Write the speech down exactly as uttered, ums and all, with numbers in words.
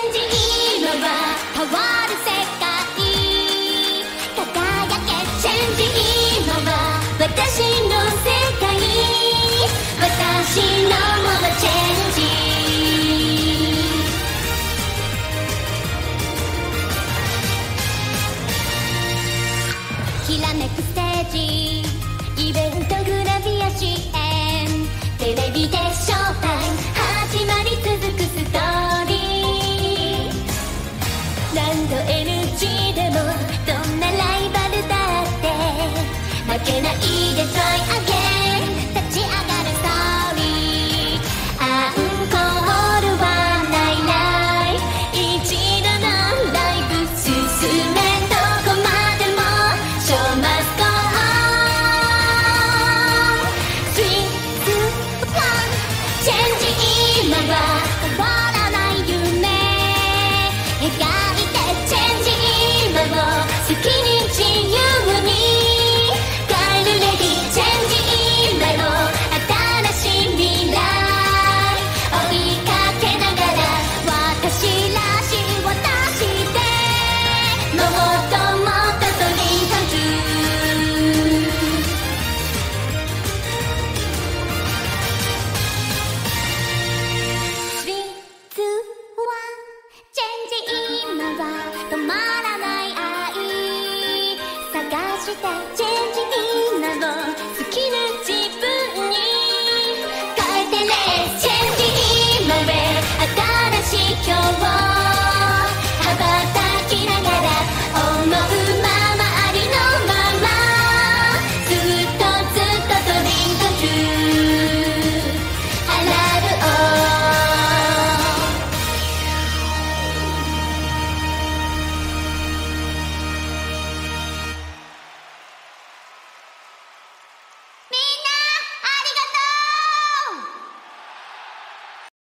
ンジ、今は変わる世界、輝けチェンジ、今は私の世界、私のものチェンジ。きらめくステージ、イベントグラビア支援、テレビでショータイム、始まり続くストーリー。何度 エヌジー でもどんなライバルだって負けないでトライ